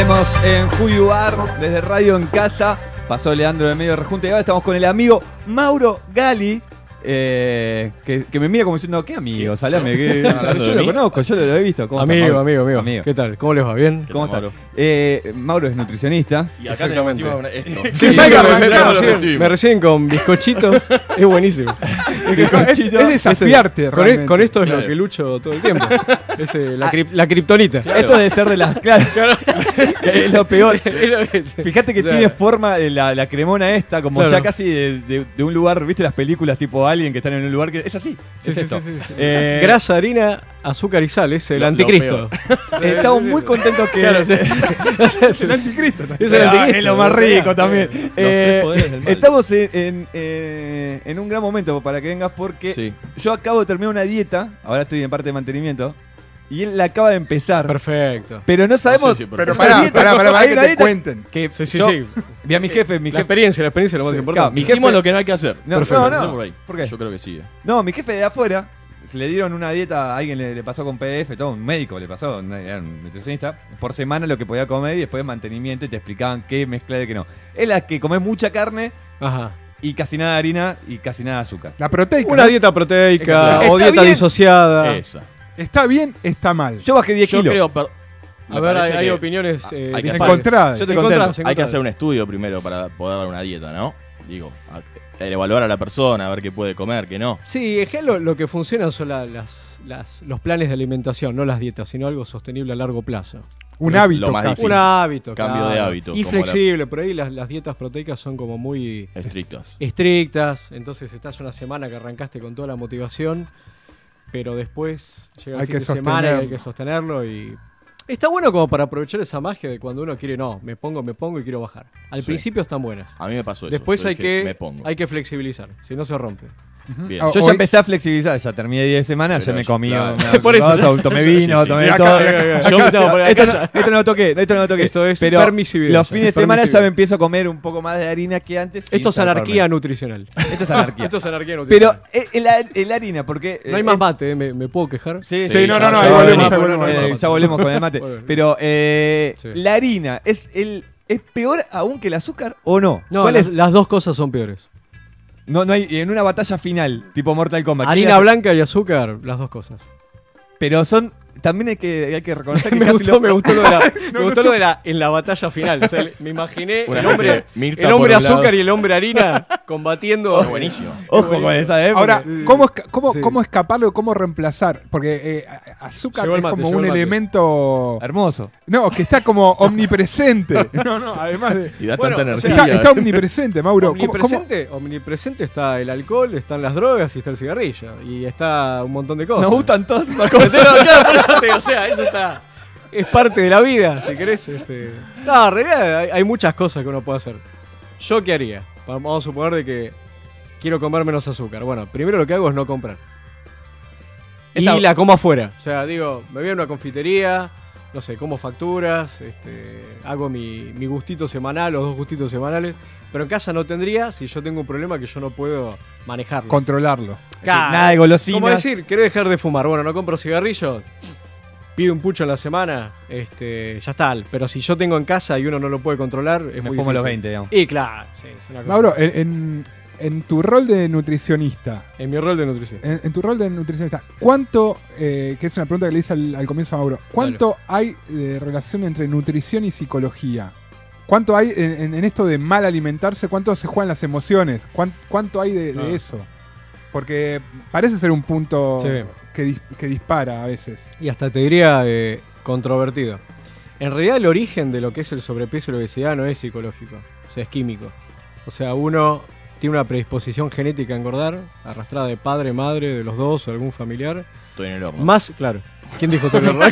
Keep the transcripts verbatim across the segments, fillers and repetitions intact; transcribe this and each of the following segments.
Seguimos en Who You Are, desde Radio en Casa. Pasó Leandro de Medio Rejunte y ahora estamos con el amigo Mauro Gali. Eh, que, que me mira como diciendo, ¿qué amigo? Salame, que, yo lo conozco, yo lo, lo he visto. ¿Cómo amigo, está, amigo, amigo, amigo. ¿Qué tal? ¿Cómo les va? ¿Bien? ¿Cómo está? Eh, Mauro es nutricionista. Y acá tenemos encima esto. Sí, sí, me, me, me, reciben, me reciben con bizcochitos. Es buenísimo. Es, es desafiarte, este, con, con esto es claro. Lo que lucho todo el tiempo. Es eh, la, ah, la kriptonita. Claro. Esto debe ser de las... Claro, claro. Es lo peor. Fíjate que o sea, tiene forma la, la cremona esta, como claro. ya casi de, de, de un lugar, ¿viste las películas tipo Alien que están en un lugar que es así? Sí, es sí, esto. Sí, sí, sí. Eh, Grasa, harina, azúcar y sal, es el lo, anticristo. Lo Estamos muy contentos que... Claro, sí. Es el anticristo. Es, el anticristo. Es lo más rico también. Eh, estamos en, en, eh, en un gran momento para que vengas porque sí. yo acabo de terminar una dieta, ahora estoy en parte de mantenimiento, y él la acaba de empezar. Perfecto. Pero no sabemos... No sé si pero pará, pará, pará, pará, que te cuenten. Que sí, sí, yo, sí. Vi a mi jefe, mi la jefe... experiencia, la experiencia es lo más sí, importante. Claro, hicimos jefe, lo que no hay que hacer. No, no, no. Por, ahí. ¿Por qué? Yo creo que sí. Eh. No, mi jefe de afuera, le dieron una dieta, a alguien le, le pasó con P D F, todo, un médico le pasó, era un nutricionista, por semana lo que podía comer y después mantenimiento y te explicaban qué mezclar y qué no. Es la que come mucha carne. Ajá. Y casi nada de harina y casi nada de azúcar. La proteica. Una ¿no? dieta proteica o dieta bien. disociada. Esa. ¿Está bien? ¿Está mal? Yo bajé diez kilos. Creo, pero a ver, hay, hay opiniones eh, hay encontradas. Yo te encontradas. Hay que hacer un estudio primero para poder dar una dieta, ¿no? Digo, a, evaluar a la persona, a ver qué puede comer, qué no. Sí, es que lo, lo que funciona son la, las, las, los planes de alimentación, no las dietas, sino algo sostenible a largo plazo. Un hábito, un hábito, cambio claro. de hábito. Y flexible, la... por ahí las, las dietas proteicas son como muy estrictas. Estrictas, entonces estás una semana que arrancaste con toda la motivación, pero después llega el hay fin que de semana y hay que sostenerlo y... Está bueno como para aprovechar esa magia de cuando uno quiere, no, me pongo, me pongo y quiero bajar. Al sí. principio están buenas. A mí me pasó eso. Después hay que, me pongo. hay que flexibilizar, si no se rompe. Uh-huh. Bien. Yo ya empecé a flexibilizar, ya terminé diez semanas, ya me comí, claro. me por eso todo, tomé vino, sí, sí. tomé todo. Esto no lo toqué, esto no lo toqué. Esto es pero permisividad. Los fines de semana ya me empiezo a comer un poco más de harina que antes. Esto es anarquía nutricional. Esto es anarquía. Esto es anarquía nutricional. Pero el, el harina, porque... No hay más mate, ¿eh? ¿Me, ¿me puedo quejar? Sí, sí, sí no, no, no, ahí volvemos, ahí volvemos. Eh, ya volvemos con el mate. Pero eh, sí. la harina, ¿es, el, ¿es peor aún que el azúcar o no? No, ¿Cuál las, es? las dos cosas son peores. No, no hay, en una batalla final, tipo Mortal Kombat. Harina blanca y azúcar, las dos cosas. Pero son... También hay que, hay que reconocer que me, casi gustó, lo... me gustó lo de la, no, me gustó no lo de la en la batalla final. O sea, me imaginé Una el hombre, el hombre azúcar lado. y el hombre harina combatiendo. Oh, buenísimo. Ojo buenísimo. Con esa, ¿eh? Ahora, ¿cómo, cómo, sí. ¿cómo escaparlo? ¿Cómo reemplazar? Porque eh, azúcar es mate, como un elemento... Hermoso. No, que está como omnipresente. No, no, además de... Y da bueno, tanta energía. Está, está omnipresente, Mauro. Omnipresente, ¿Cómo, cómo? omnipresente está el alcohol, están las drogas y está el cigarrillo. Y está un montón de cosas. Nos gustan todas esas cosas. O sea, eso está... Es parte de la vida, si querés. Este... No, en realidad hay, hay muchas cosas que uno puede hacer. ¿Yo qué haría? Vamos a suponer de que quiero comer menos azúcar. Bueno, primero lo que hago es no comprar. Esa... Y la como afuera. O sea, digo, me voy a una confitería, no sé, como facturas, este, hago mi, mi gustito semanal o dos gustitos semanales. Pero en casa no tendría si yo tengo un problema que yo no puedo manejarlo. Controlarlo. Claro. Nada de golosinas. ¿Cómo decir? ¿Querés dejar de fumar? Bueno, no compro cigarrillos. Pido un pucho en la semana, este, ya está. Pero si yo tengo en casa y uno no lo puede controlar, es me muy fumo difícil. los veinte, digamos. Y claro, sí, es una cosa. Mauro, en, en, en tu rol de nutricionista. En mi rol de nutrición. En, en tu rol de nutricionista, ¿cuánto, eh, que es una pregunta que le hice al, al comienzo a Mauro, ¿cuánto Dale. hay de relación entre nutrición y psicología? ¿Cuánto hay en, en esto de mal alimentarse? ¿Cuánto se juegan las emociones? ¿Cuánto, cuánto hay de, de ah. eso? Porque parece ser un punto sí. que, que dispara a veces. Y hasta te diría eh, controvertido. En realidad el origen de lo que es el sobrepeso y la obesidad no es psicológico, o sea, es químico. O sea, uno tiene una predisposición genética a engordar, arrastrada de padre, madre, de los dos o algún familiar. Estoy en el horno. Más, claro. ¿Quién dijo estoy en el horno?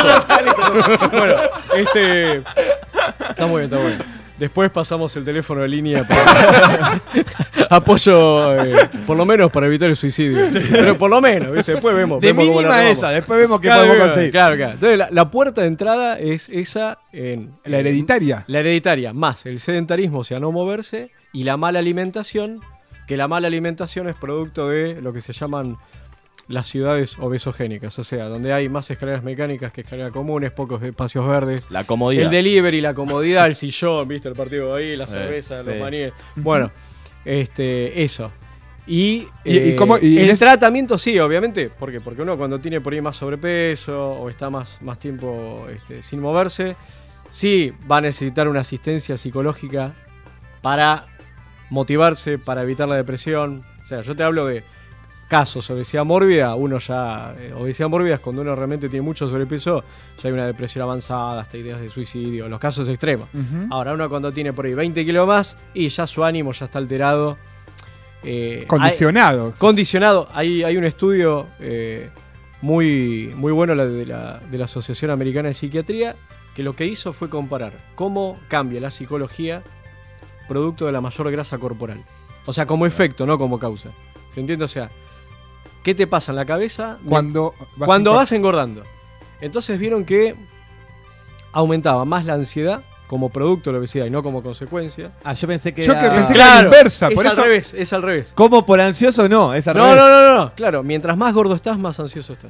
Bueno, este... Está muy bien, está muy bien. Después pasamos el teléfono de línea para apoyo, eh, por lo menos para evitar el suicidio. Sí. Pero por lo menos, ¿viste? Después vemos. De vemos mínima esa, después vemos qué claro, podemos claro, conseguir. Claro, claro. Entonces la, la puerta de entrada es esa en... La hereditaria. En, la hereditaria, más el sedentarismo, o sea, no moverse, y la mala alimentación, que la mala alimentación es producto de lo que se llaman las ciudades obesogénicas, o sea, donde hay más escaleras mecánicas que escaleras comunes, pocos espacios verdes. La comodidad. El delivery, la comodidad, el sillón, viste, el partido ahí, la cerveza, sí. los maníes. Bueno, este, eso. Y, ¿Y- eh, y cómo- y en el es- tratamiento sí, obviamente. ¿Por qué? Porque uno cuando tiene por ahí más sobrepeso o está más, más tiempo este, sin moverse, sí va a necesitar una asistencia psicológica para motivarse, para evitar la depresión. O sea, yo te hablo de casos, obesidad mórbida, uno ya, eh, obesidad mórbida es cuando uno realmente tiene mucho sobrepeso, ya hay una depresión avanzada, hasta ideas de suicidio, los casos extremos. Ujú. Ahora uno cuando tiene por ahí veinte kilos más y ya su ánimo ya está alterado. eh, Condicionado. hay- condicionado. Hay, hay un estudio eh, muy, muy bueno la de, la, de la Asociación Americana de Psiquiatría que lo que hizo fue comparar cómo cambia la psicología producto de la mayor grasa corporal. O sea, como efecto, no como causa. ¿Se entiende? O sea, ¿qué te pasa en la cabeza Cuando vas cuando a- vas engordando? Entonces vieron que aumentaba más la ansiedad como producto de la obesidad y no como consecuencia. Ah, yo pensé que Yo que era- pensé que era la inversa, es por al eso- revés, es al revés. ¿Cómo por ansioso no? Es al No, revés. no, no, no, no, claro, mientras más gordo estás, más ansioso estás.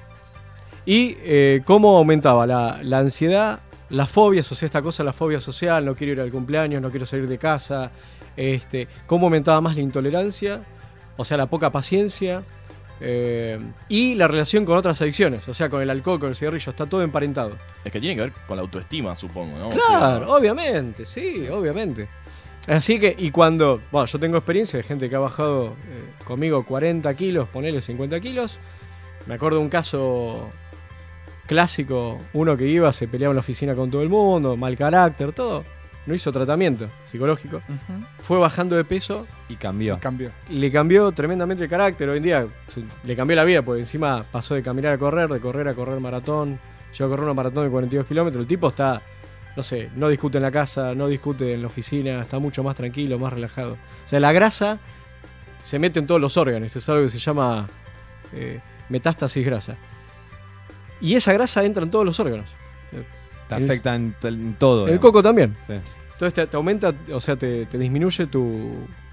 Y eh, cómo aumentaba la, la ansiedad, las fobias, o sea, esta cosa, la fobia social, no quiero ir al cumpleaños, no quiero salir de casa, este, cómo aumentaba más la intolerancia, o sea, la poca paciencia, eh, y la relación con otras adicciones, o sea, con el alcohol, con el cigarrillo, está todo emparentado. Es que tiene que ver con la autoestima, supongo, ¿no? O Claro, sea, obviamente, sí, obviamente. Así que, y cuando, bueno, yo tengo experiencia de gente que ha bajado eh, conmigo cuarenta kilos, ponele cincuenta kilos. Me acuerdo de un caso clásico, uno que iba, se peleaba en la oficina con todo el mundo, mal carácter, todo. No hizo tratamiento psicológico. Ujú. Fue bajando de peso, Y cambió. Cambió. le cambió tremendamente el carácter. Hoy en día se- le cambió la vida, porque encima pasó de caminar a correr, de correr a correr maratón. Llegó a correr una maratón de cuarenta y dos kilómetros. El tipo está, no sé, no discute en la casa, no discute en la oficina, está mucho más tranquilo, más relajado. O sea, la grasa se mete en todos los órganos, es algo que se llama eh, metástasis grasa. Y esa grasa entra en todos los órganos. Te Es- afecta en, t- en todo. El digamos. coco también. Sí. Entonces te, te aumenta, o sea, te, te disminuye tu,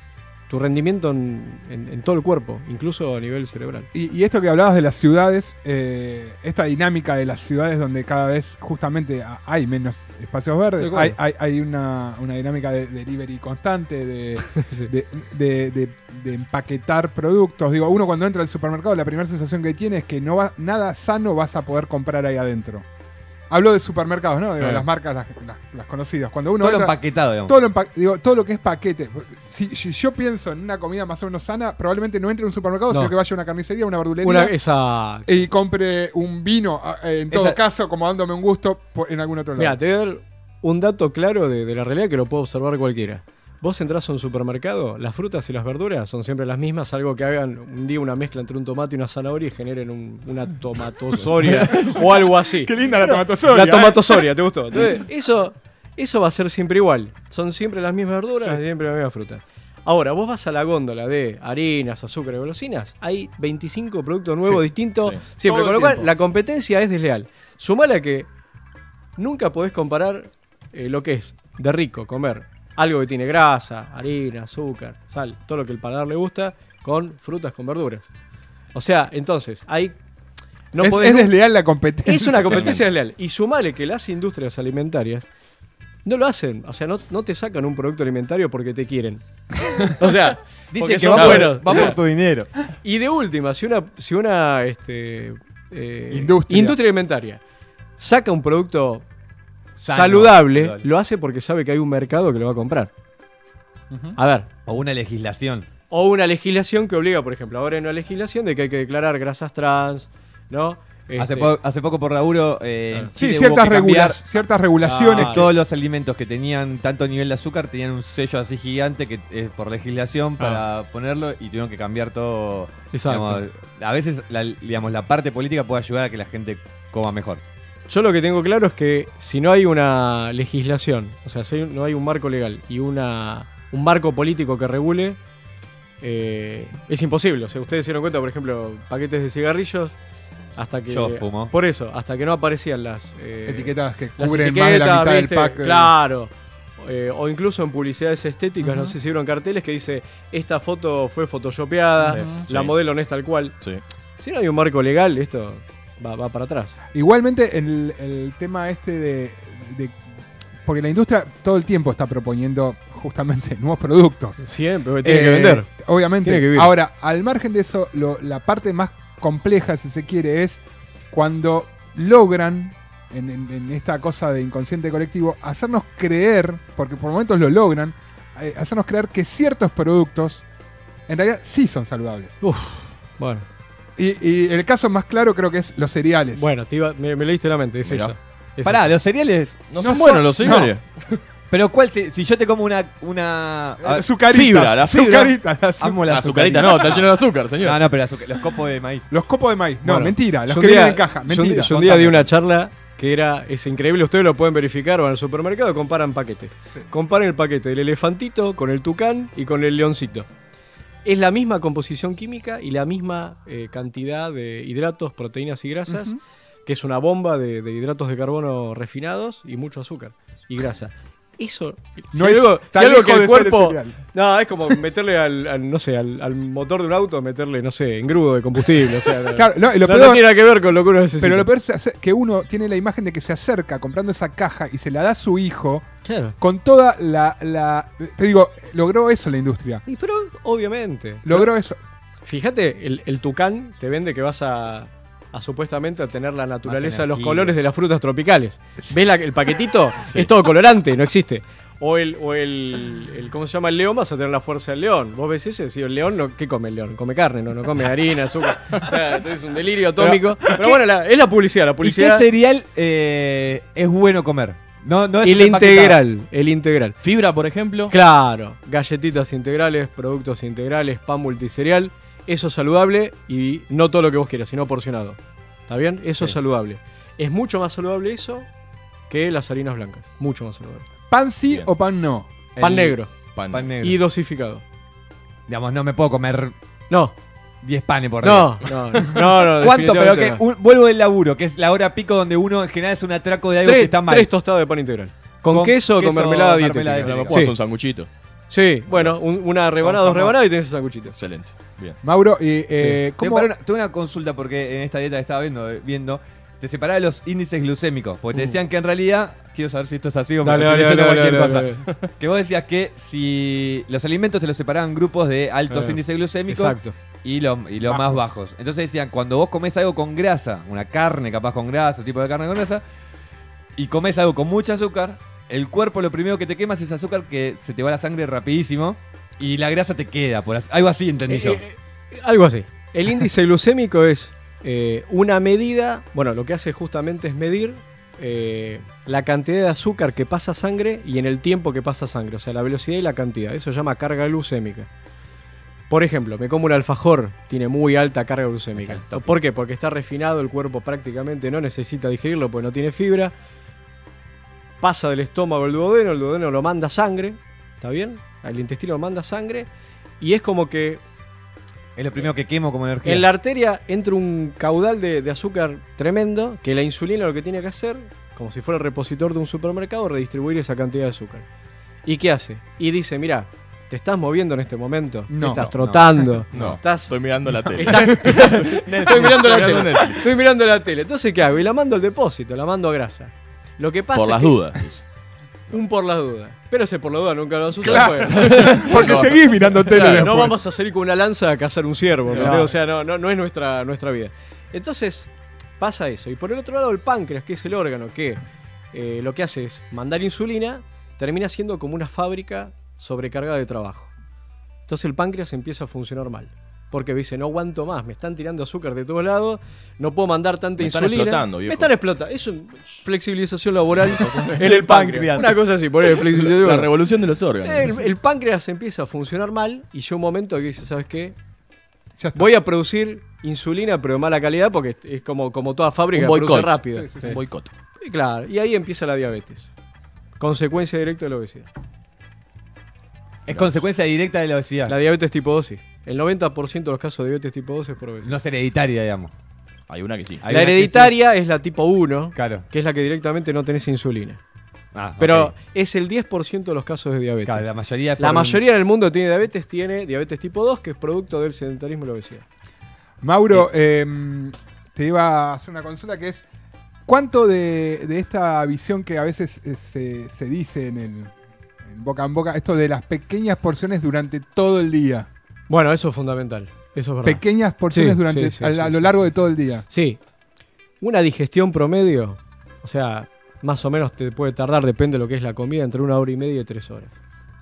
tu rendimiento en, en- en todo el cuerpo, incluso a nivel cerebral. Y, y esto que hablabas de las ciudades, eh, esta dinámica de las ciudades donde cada vez justamente a- hay menos espacios verdes, Tal cual. hay, hay, hay una, una dinámica de delivery constante, de, Sí. de, de- de- de empaquetar productos. Digo, uno cuando entra al supermercado, la primera sensación que tiene es que no va, nada sano vas a poder comprar ahí adentro. Hablo de supermercados, ¿no? Digo, Eh. las marcas, las, las- las conocidas. Cuando uno Todo lo entra- empaquetado, digamos. todo lo, empa- digo, todo lo que es paquete. Si, si yo pienso en una comida más o menos sana, probablemente no entre a un supermercado, No. sino que vaya a una carnicería, a una verdulería Una, esa, y compre un vino, eh, en todo Esa- caso, como dándome un gusto por- en algún otro lado. Mira, te voy a dar un dato claro de, de la realidad que lo puede observar cualquiera. Vos entrás a un supermercado, las frutas y las verduras son siempre las mismas, salvo que hagan un día una mezcla entre un tomate y una zanahoria y generen un- una tomatosoria o algo así. Qué linda la tomatosoria. La tomatosoria, ¿te gustó? Entonces, eso, eso va a ser siempre igual. Son siempre las mismas verduras Sí. y siempre la misma fruta. Ahora, vos vas a la góndola de harinas, azúcar y golosinas, hay veinticinco productos nuevos Sí, distintos sí. siempre, Todo con el lo cual tiempo. la competencia es desleal. Sumala a que nunca podés comparar eh, lo que es de rico comer algo que tiene grasa, harina, azúcar, sal, todo lo que el paladar le gusta, con frutas, con verduras. O sea, entonces, hay... No es, podés es nu- desleal la competencia. es una competencia desleal. Y sumale que las industrias alimentarias no lo hacen. O sea, no, no te sacan un producto alimentario porque te quieren. O sea, Dice porque que son va, por, buenos. va O sea, por tu dinero. y de última, si una, si una este, eh, Industria. alimentaria saca un producto Sano, saludable, saludable. lo hace porque sabe que hay un mercado que lo va a comprar. Ujú. A ver. O una legislación. O una legislación que obliga, por ejemplo, ahora hay una legislación de que hay que declarar grasas trans, ¿no? Hace, Este, po- hace poco por laburo eh, en Sí, Chile ciertas, hubo que cambiar regula- ciertas regulaciones. Ah, todos los alimentos que tenían tanto nivel de azúcar tenían un sello así gigante que es por legislación para ponerlo y tuvieron que cambiar todo. Exacto. Digamos, a veces la, digamos, la parte política puede ayudar a que la gente coma mejor. Yo lo que tengo claro es que si no hay una legislación, o sea, si no hay un marco legal y una un marco político que regule, eh, es imposible. O sea, ustedes se dieron cuenta, por ejemplo, paquetes de cigarrillos, hasta que... Yo fumo. Por eso, hasta que no aparecían las... eh, etiquetas que las cubren más de la etiquetas, mitad ¿viste? del pack. eh, Claro. Eh, o incluso en publicidades estéticas, no Ujú. sé si vieron carteles que dice, esta foto fue photoshopeada, Sí, la sí. modelo no es tal cual. Sí. Si no hay un marco legal, esto va, va para atrás. Igualmente, el, el tema este de, de- Porque la industria todo el tiempo está proponiendo justamente nuevos productos. Siempre, porque tiene Eh, que vender. Obviamente. Tiene que vivir. Ahora, al margen de eso, lo- la parte más compleja, si se quiere, es cuando logran, en, en- en esta cosa de inconsciente colectivo, hacernos creer, porque por momentos lo logran, eh, hacernos creer que ciertos productos en realidad sí son saludables. Uf, bueno. Y, y el caso más claro creo que es los cereales. Bueno, te iba- me, me leíste la mente, es Mirá. ella. Es Pará, ella. los cereales. No, No son son- buenos los cereales. Pero ¿cuál se- si yo te como una. una Eh, a- Azucaritas, fibra, la fibra. azucaritas, las azu- amo la La azucarita no, está lleno de azúcar, señor. No, no, pero azúcar- los copos de maíz. Los copos de maíz. No, Bueno, mentira. Los yo que un día- vienen en caja. yo un- Mentira. Yo un día di Contame. una charla que era, es increíble, ustedes lo pueden verificar, van al supermercado, comparan paquetes. Sí. Comparen el paquete del elefantito con el tucán y con el leoncito. Es la misma composición química y la misma eh, cantidad de hidratos, proteínas y grasas, Ujú. que es una bomba de, de hidratos de carbono refinados y mucho azúcar y grasa. Eso, No si es algo, tan si algo lejos que el de ser cuerpo... cereal. No, es como meterle al, al, no sé, al, al motor de un auto, meterle, no sé, engrudo de combustible. O sea, no- Claro, no, y lo no, peor- no tiene nada que ver con lo que uno necesita. Pero lo peor es hacer- que uno tiene la imagen de que se acerca comprando esa caja y se la da a su hijo Claro. con toda la... la te digo, logró eso la industria. Y pero obviamente. Logró eso. Fíjate, el, el tucán te vende que vas a, a supuestamente a tener la naturaleza de los energía. colores de las frutas tropicales. ¿Ves la- el paquetito? Es todo colorante, no existe. O el, o el, el- ¿cómo se llama? El león, vas a tener la fuerza del león. ¿Vos ves ese? Sí, el león, no, ¿qué come el león? Come carne, no, no come harina, azúcar. O sea, es un delirio atómico. Pero, bueno, la- es la publicidad, la ¿Y qué publicidad. cereal eh, es bueno comer? No, no es El empaquetado. integral, el integral. Fibra, por ejemplo. Claro, galletitas integrales, productos integrales, pan multicereal, eso es saludable y no todo lo que vos quieras, sino porcionado. ¿Está bien? Eso es Sí. saludable. Es mucho más saludable eso que las harinas blancas. Mucho más saludable. ¿Pan sí Bien. o pan no? Pan El- negro Pan. Pan negro. y dosificado. Digamos, no me puedo comer No, diez panes por no, no, no, no. ¿Cuánto? Pero que definitivamente no. un- vuelvo del laburo, que es la hora pico donde uno en general es un atraco de algo que Tres, está mal. tres tostadas de pan integral. ¿Con, Con queso o con queso, mermelada mermelada dietética? dietética. No me Sí. puedo hacer un sanguchito. Sí, bueno, un- una rebanada, dos jamón. rebanadas y tenés el sanguchito. Excelente. Bien. Mauro, y, eh, Tengo ¿cómo? una, tengo una consulta porque en esta dieta que estaba viendo, viendo te separaba los índices glucémicos. Porque te Uh. decían que en realidad, quiero saber si esto es así o me Dale, estoy dale, leyendo dale, cualquier dale, cosa. dale. Que vos decías que si los alimentos te los separaban en grupos de altos Eh, índices glucémicos Exacto. y los y los más bajos. Entonces decían, cuando vos comés algo con grasa, una carne capaz con grasa, tipo de carne con grasa, y comés algo con mucho azúcar, el cuerpo lo primero que te quema es ese azúcar que se te va a la sangre rapidísimo y la grasa te queda. Por así- algo así entendí Eh, yo. eh, eh, algo así. El índice glucémico es eh, una medida, bueno, lo que hace justamente es medir eh, la cantidad de azúcar que pasa a sangre y en el tiempo que pasa a sangre, o sea, la velocidad y la cantidad. Eso se llama carga glucémica. Por ejemplo, me como un alfajor, tiene muy alta carga glucémica. Exacto. ¿Por qué? Porque está refinado, el cuerpo prácticamente no necesita digerirlo porque no tiene fibra. Pasa del estómago al duodeno, el duodeno lo manda sangre, ¿está bien? El intestino lo manda sangre y es como que Es lo primero que quemo como energía. en la arteria entra un caudal de, de azúcar tremendo que la insulina lo que tiene que hacer, como si fuera el repositor de un supermercado, redistribuir esa cantidad de azúcar. ¿Y qué hace? Y dice, mira, ¿te estás moviendo en este momento? No. ¿Estás No, trotando? No, Estás... estoy mirando la tele. estás- Estoy mirando la Estoy mirando tele. Netflix. Estoy mirando la tele. Entonces, ¿qué hago? Y la mando al depósito, la mando a grasa. Lo que pasa Por es las que- dudas. Un por las dudas. Pero ese por las dudas nunca lo vas a usar. Claro. pues. Porque No. seguís mirando tele Claro, después. no vamos a salir con una lanza a cazar un ciervo, ¿entendés? Claro. O sea, no, no, no es nuestra, nuestra vida. Entonces, pasa eso. Y por el otro lado, el páncreas, que es el órgano que eh, lo que hace es mandar insulina, termina siendo como una fábrica sobrecargada de trabajo. Entonces el páncreas empieza a funcionar mal. Porque dice, no aguanto más, me están tirando azúcar de todos lados, no puedo mandar tanta Me están insulina. explotando, Me viejo. están explotando. Es una flexibilización laboral en el páncreas. Una cosa así, por flexibilización. La revolución de los órganos. El, el páncreas empieza a funcionar mal y llega un momento que dice, ¿sabes qué? Ya está. Voy a producir insulina pero de mala calidad porque es como, como toda fábrica Un que produce boicot. rápido. Sí, sí, Es un boicot. Y claro, y ahí empieza la diabetes. Consecuencia directa de la obesidad. Es consecuencia directa de la obesidad. La diabetes tipo dos, sí. El noventa por ciento de los casos de diabetes tipo dos es por obesidad. No es hereditaria, digamos. Hay una que sí. Hay La una que hereditaria es la tipo uno, Claro. que es la que directamente no tenés insulina. Ah, Pero ok. es el diez por ciento de los casos de diabetes. Claro, la mayoría es La por- mayoría del mundo tiene diabetes, tiene diabetes tipo dos, que es producto del sedentarismo y la obesidad. Mauro, eh, te iba a hacer una consulta que es, ¿cuánto de, de esta visión que a veces eh, se, se dice en, el, en boca en boca, esto de las pequeñas porciones durante todo el día? Bueno, eso es fundamental. Eso es verdad. Pequeñas porciones Sí, durante sí, sí, a, sí, a lo sí. largo de todo el día. Sí. Una digestión promedio, o sea, más o menos te puede tardar, depende de lo que es la comida, entre una hora y media y tres horas.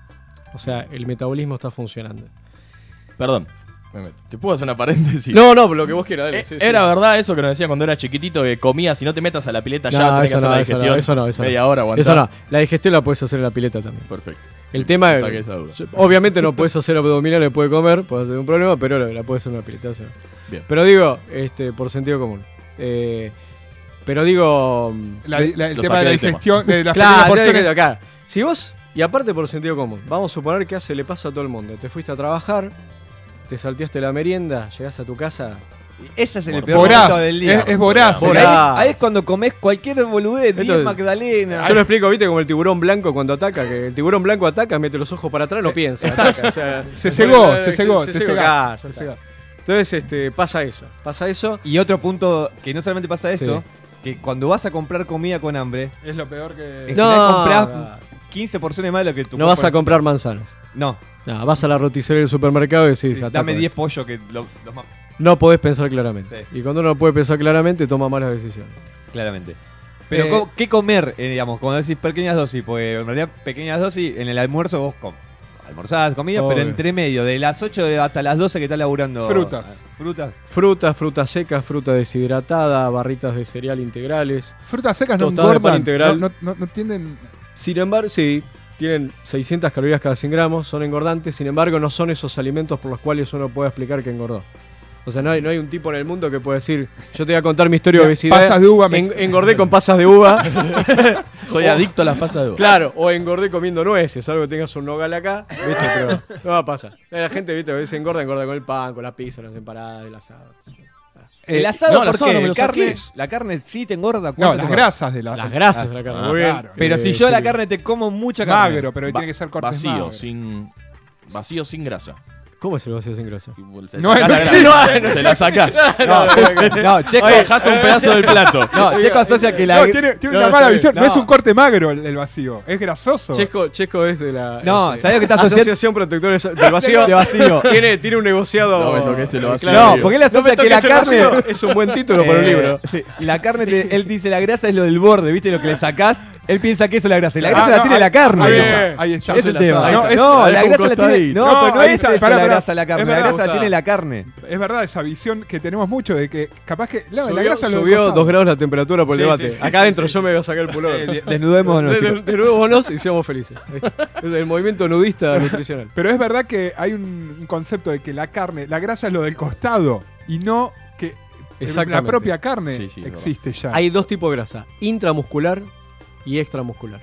O sea, el metabolismo está funcionando. Perdón, me meto. ¿Te puedo hacer una paréntesis? No, no, lo que vos quieras, dale. Eh, sí, Era sí. verdad eso que nos decía cuando era chiquitito, que comías, si no te metas a la pileta ya No, tenés que eso hacer no, la eso no, digestión. eso no, eso no. Media hora aguantar. Eso no. La digestión la puedes hacer en la pileta también. Perfecto. El tema es, Saqué esa duda. obviamente no puedes hacer abdominales, después de comer, puede ser un problema, pero la, la puedes hacer en una pileta. Eso no. Bien. Pero digo, este, por sentido común. Eh, pero digo... La- la- el Lo tema de la saqué del tema. digestión, de las Claro, pequeñas tiene porciones. que tocar. Si vos, y aparte por sentido común, vamos a suponer que hace, le pasa a todo el mundo. Te fuiste a trabajar, te salteaste la merienda, llegás a tu casa. Ese es el Voraz. peor momento del día. Es, es voraz. Porque Voraz. ahí, ahí es cuando comes cualquier boludez, diez Esto- magdalenas. Yo lo explico, viste, como el tiburón blanco cuando ataca, que el tiburón blanco ataca, mete los ojos para atrás, no piensa. Ataca, o sea, Se cegó, se se- cegó, se te cegó, cegás, claro, ya te está. cegás. Entonces, este, pasa eso, pasa eso. Y otro punto que no solamente pasa eso, Sí. que cuando vas a comprar comida con hambre, Es lo peor que... Es No, que ya comprás no. quince porciones más de lo que tu No vas cuerpo a comprar manzanas. necesita. No, No, vas a la roticería del supermercado y decís, sí, ataco dame esto. diez pollos que lo- los más. No podés pensar claramente. Sí. Y cuando uno no puede pensar claramente, toma malas decisiones. Claramente. Pero, Eh, ¿cómo- ¿qué comer? Eh, digamos, cuando decís pequeñas dosis, porque en realidad pequeñas dosis, en el almuerzo vos com almorzás, comida, Obvio. pero entre medio, de las ocho de- hasta las doce que estás laburando. Frutas. ah, Frutas. Frutas, frutas secas, fruta deshidratada, barritas de cereal integrales. Frutas secas no Tostadas de pan engordan, integral. no, no, no, no tienden... Sin embargo, sí, tienen seiscientas calorías cada cien gramos, son engordantes. Sin embargo, no son esos alimentos por los cuales uno puede explicar que engordó. O sea, no hay, no hay un tipo en el mundo que pueda decir, yo te voy a contar mi historia de obesidad. Pasas de uva, me- en- engordé con pasas de uva. Soy adicto a las pasas de uva. Claro, o engordé comiendo nueces, algo que tengas un nogal acá, ¿viste? Pero no va a pasar. La gente, ¿viste? A veces engorda, engorda con el pan, con la pizza, las empanadas, el asado. El Eh, asado, no, el ¿por asado qué? no me lo carne, saqué. la carne sí te engorda. No, ¿cuánto te las engorda? grasas de la... Las grasas de la Ah, carne, muy bien. claro. Pero Eh, si yo la sí. carne te como mucha carne. Magro, pero Va- tiene que ser cortes Vacío, magros. sin. Vacío sin grasa. ¿Cómo es el vacío sin grasa? Se No, sacás no, la sí, grasa, no, se la sacás. No, no, Checo, Oye, dejás un pedazo del plato. no, Checo asocia que la. No, tiene, tiene No, una está mala bien. visión. No. No. es un corte magro el, el vacío, es grasoso. Chesco, Chesco es de la No, este, ¿sabés lo que está asociando? Asociación Protectores del Vacío. De vacío. Tiene, tiene un negociado. No me toques el eh, vacío. claro. No, porque él No asocia me que la toques el carne. vacío. Es un buen título para un Eh, libro. sí, la carne, te- él dice la grasa es lo del borde, ¿viste? Lo que le sacás. Él piensa que eso es la grasa. Y la Ah, grasa no, la tiene ahí- la carne. Ahí Bien. está, ahí está. Es el tema. Ahí No, está. es- No, la es un grasa la tiene. costadito. No, No, pero no ahí es está, eso pará, la pará. grasa la carne. Es La verdad. grasa la Gusta. tiene la carne. Es verdad esa visión que tenemos mucho de que capaz que no, la Subió, grasa lo del subió costado. dos grados la temperatura por el Sí, debate. sí, sí. Acá adentro yo me voy a sacar el pullover. Eh, Desnudémonos. De, de, chicos. de nuevo bonos y seamos felices. Es el movimiento nudista nutricional. Pero es verdad que hay un, un concepto de que la carne, la grasa es lo del costado y no que la Exactamente. propia carne Sí, sí, es existe ya. Hay dos tipos de grasa, intramuscular y extramuscular.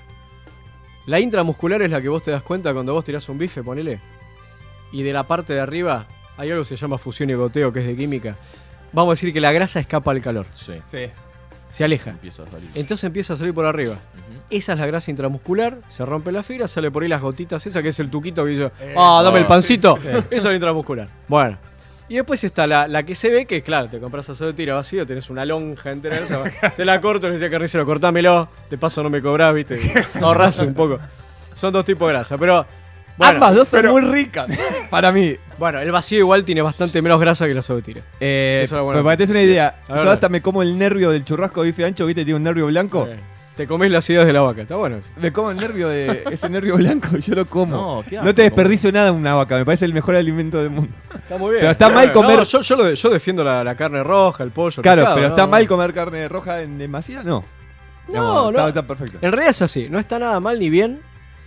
La intramuscular es la que vos te das cuenta cuando vos tirás un bife, ponele. Y de la parte de arriba hay algo que se llama fusión y goteo, que es de química. Vamos a decir que la grasa escapa al calor, Sí, Sí. se aleja. empieza a salir. Entonces empieza a salir por arriba. Ujú. Esa es la grasa intramuscular, se rompe la fibra, sale por ahí las gotitas, esa que es el tuquito que yo, Eh, ah, dame no, el pancito. sí, Eso es la intramuscular. Bueno. Y después está la, la que se ve, que claro, te compras asado de tira vacío, tenés una lonja entera, esa, se la corto, le decía carnicero, cortámelo, de paso no me cobrás, viste, ahorrás un poco. Son dos tipos de grasa, pero bueno, Ambas dos son pero- muy ricas. Para mí. bueno, el vacío igual tiene bastante menos grasa que el asado de tira. Eh, Esa es la buena pero para que te des una idea, A ver, yo dale. hasta me como el nervio del churrasco de bife ancho, ¿viste? Tiene un nervio blanco. Eh, te comés las ideas de la vaca, está bueno. Me como el nervio de ese nervio blanco, yo lo como. No, qué No, asco, te desperdicio nada en una vaca, me parece el mejor alimento del mundo. Está muy bien. Pero está mal No, comer- yo, yo, lo de- yo defiendo la, la carne roja, el pollo, el Claro, pescado, pero ¿no? está mal comer carne roja en demasía, no. No, Está, no. está perfecto. En realidad es así, no está nada mal ni bien.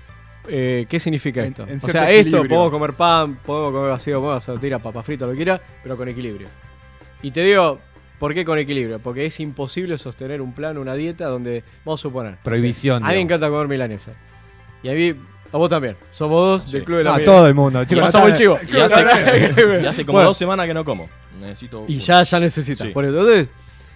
Eh, ¿Qué significa En- esto? en o cierto sea, esto, equilibrio. podemos comer pan, podemos comer vacío, podemos hacer tira, papa frita, lo que quiera, pero con equilibrio. Y te digo, ¿por qué con equilibrio? Porque es imposible sostener un plan, una dieta donde, vamos a suponer. no sé, Prohibición, a mí me digamos. encanta comer milanesa. Y a mí, a vos también. Somos dos Sí. del club de la No, milanesa. todo el mundo, chicos. Pasamos el chivo. Y hace, y hace como Bueno, dos semanas que no como. Necesito. Y uno. ya, ya necesitas. Sí. Por eso, entonces,